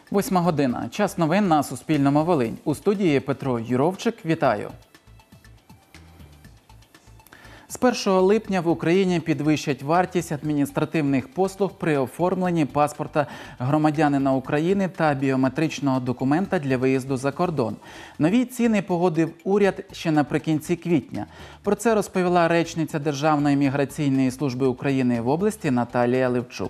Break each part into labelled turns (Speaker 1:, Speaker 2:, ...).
Speaker 1: 8 година. Час новин на Суспільному Волинь. У студії Петро Юровчик. Вітаю. З 1 липня в Україні підвищать вартість адміністративних послуг при оформленні паспорта громадянина України та біометричного документа для виїзду за кордон. Нові ціни погодив уряд ще наприкінці квітня. Про це розповіла речниця Державної міграційної служби України в області Наталія Левчук.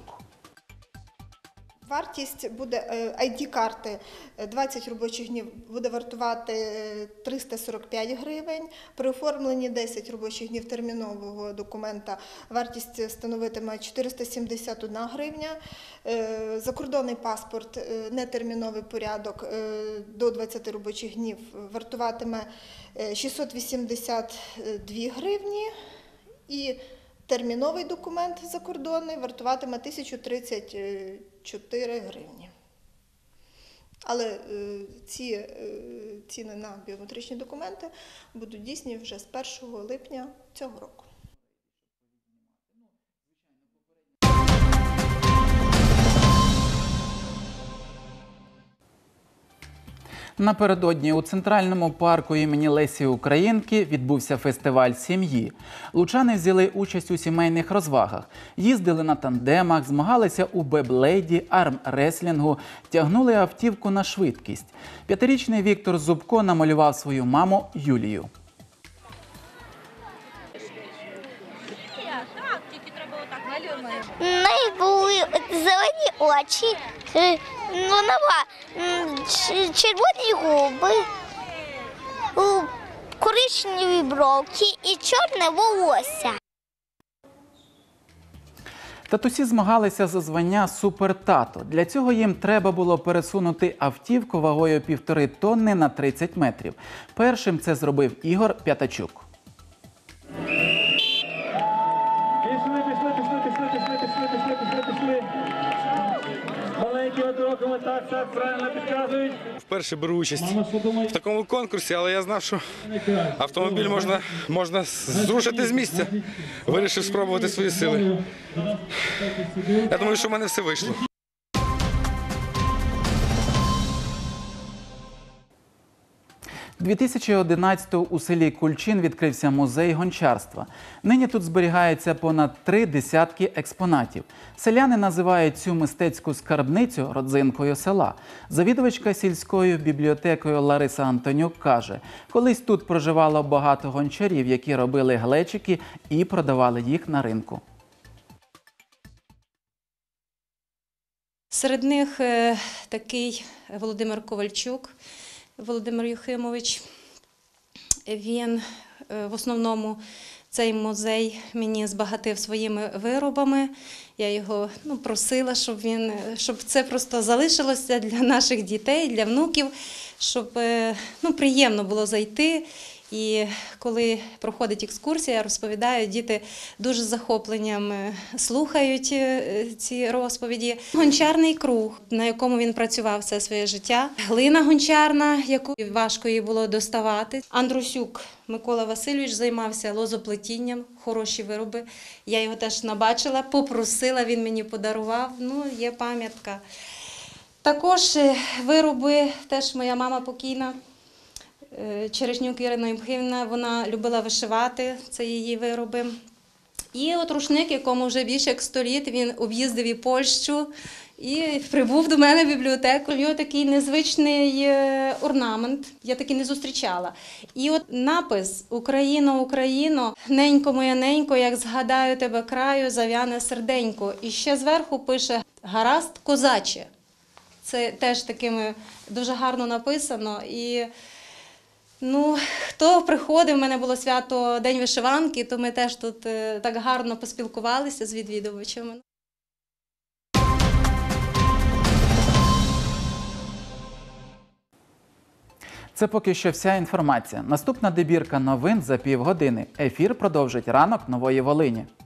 Speaker 2: Вартість буде ID-карти 20 робочих днів буде вартувати 345 гривень. При оформленні 10 робочих днів термінового документа вартість становитиме 471 гривня. Закордонний паспорт, нетерміновий порядок до 20 робочих днів вартуватиме 682 гривні. І терміновий документ закордонний вартуватиме 1034 гривні. Але ці ціни на біометричні документи будуть дійсні вже з 1 липня цього року.
Speaker 1: Напередодні у Центральному парку імені Лесі Українки відбувся фестиваль сім'ї. Лучани взяли участь у сімейних розвагах. Їздили на тандемах, змагалися у бейблейді, армреслінгу, тягнули автівку на швидкість. 5-річний Віктор Зубко намалював свою маму Юлію.
Speaker 3: У неї були зелені очі, червоні губи, коричневі бровки і чорне волосся.
Speaker 1: Татусі змагалися за звання «Супертато». Для цього їм треба було пересунути автівку вагою 1,5 тонни на 30 метрів. Першим це зробив Ігор П'ятачук.
Speaker 4: Вперше беру участь в такому конкурсі, але я знав, що автомобіль можна зрушити з місця. Вирішив спробувати свої сили. Я думаю, що в мене все вийшло.
Speaker 1: У 2011-му у селі Кульчин відкрився музей гончарства. Нині тут зберігається понад 3 десятки експонатів. Селяни називають цю мистецьку скарбницю родзинкою села. Завідувачка сільською бібліотекою Лариса Антонюк каже, колись тут проживало багато гончарів, які робили глечики і продавали їх на ринку.
Speaker 5: Серед них такий Володимир Ковальчук, Володимир Юхимович. Він в основному цей музей мені збагатив своїми виробами. Я його просила, щоб це просто залишилося для наших дітей, для внуків, щоб приємно було зайти. І коли проходить екскурсія, я розповідаю, діти дуже з захопленням слухають ці розповіді. Гончарний круг, на якому він працював все своє життя. Глина гончарна, яку важко їй було доставати. Андрусюк Микола Васильович займався лозоплетінням, хороші вироби. Я його теж набачила, попросила, він мені подарував, є пам'ятка. Також вироби, теж моя мама покійна, Черешнюк Ірина Ємхівна, вона любила вишивати, це її вироби. І от рушник, якому вже більше як 100 літ, він об'їздив і Польщу, і прибув до мене в бібліотеку. У нього такий незвичний орнамент, я такий не зустрічала. І от напис «Україно, Україно, ненько моя ненько, як згадаю тебе краю, зав'яне серденько». І ще зверху пише «Гаразд, козаче». Це теж такими дуже гарно написано. І хто приходив, в мене було свято День вишиванки, то ми теж тут так гарно поспілкувалися з відвідувачами.
Speaker 1: Це поки що вся інформація. Наступна добірка новин за півгодини. Ефір продовжить ранок Нової Волині.